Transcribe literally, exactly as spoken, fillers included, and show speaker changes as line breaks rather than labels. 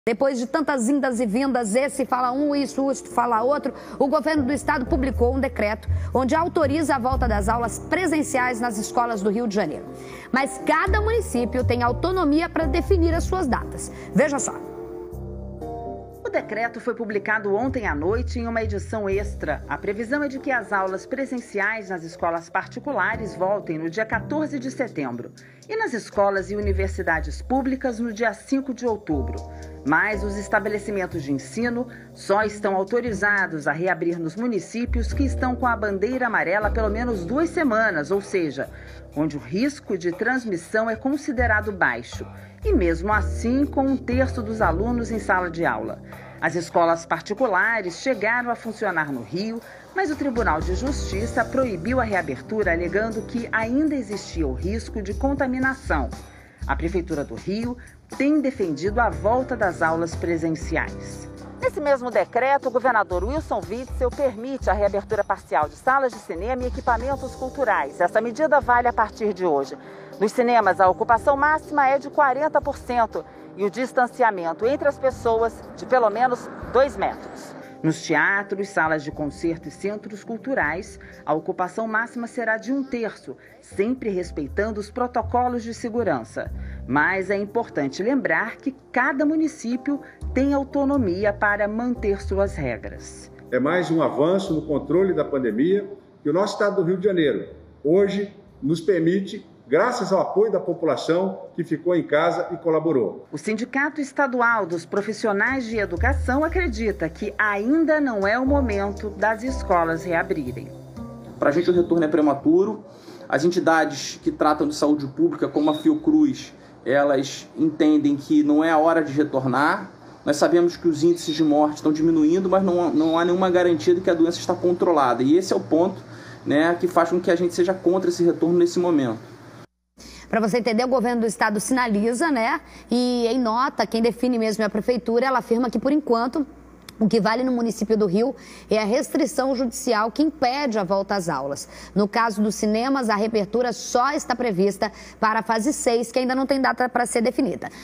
Depois de tantas indas e vindas, esse fala um, isso, isso fala outro, o governo do estado publicou um decreto onde autoriza a volta das aulas presenciais nas escolas do Rio de Janeiro. Mas cada município tem autonomia para definir as suas datas. Veja só.
O decreto foi publicado ontem à noite em uma edição extra. A previsão é de que as aulas presenciais nas escolas particulares voltem no dia quatorze de setembro e nas escolas e universidades públicas no dia cinco de outubro. Mas os estabelecimentos de ensino só estão autorizados a reabrir nos municípios que estão com a bandeira amarela há pelo menos duas semanas, ou seja, onde o risco de transmissão é considerado baixo. E mesmo assim, com um terço dos alunos em sala de aula. As escolas particulares chegaram a funcionar no Rio, mas o Tribunal de Justiça proibiu a reabertura, alegando que ainda existia o risco de contaminação. A Prefeitura do Rio tem defendido a volta das aulas presenciais. Nesse mesmo decreto, o governador Wilson Witzel permite a reabertura parcial de salas de cinema e equipamentos culturais. Essa medida vale a partir de hoje. Nos cinemas, a ocupação máxima é de quarenta por cento e o distanciamento entre as pessoas de pelo menos dois metros. Nos teatros, salas de concerto e centros culturais, a ocupação máxima será de um terço, sempre respeitando os protocolos de segurança. Mas é importante lembrar que cada município tem autonomia para manter suas regras.
É mais um avanço no controle da pandemia que o nosso estado do Rio de Janeiro hoje nos permite, graças ao apoio da população que ficou em casa e colaborou.
O Sindicato Estadual dos Profissionais de Educação acredita que ainda não é o momento das escolas reabrirem.
Para a gente o retorno é prematuro. As entidades que tratam de saúde pública, como a Fiocruz, elas entendem que não é a hora de retornar. Nós sabemos que os índices de morte estão diminuindo, mas não, não há nenhuma garantia de que a doença está controlada. E esse é o ponto, né, que faz com que a gente seja contra esse retorno nesse momento.
Para você entender, o governo do estado sinaliza, né? E em nota, quem define mesmo é a prefeitura, ela afirma que, por enquanto, o que vale no município do Rio é a restrição judicial que impede a volta às aulas. No caso dos cinemas, a reabertura só está prevista para a fase seis, que ainda não tem data para ser definida.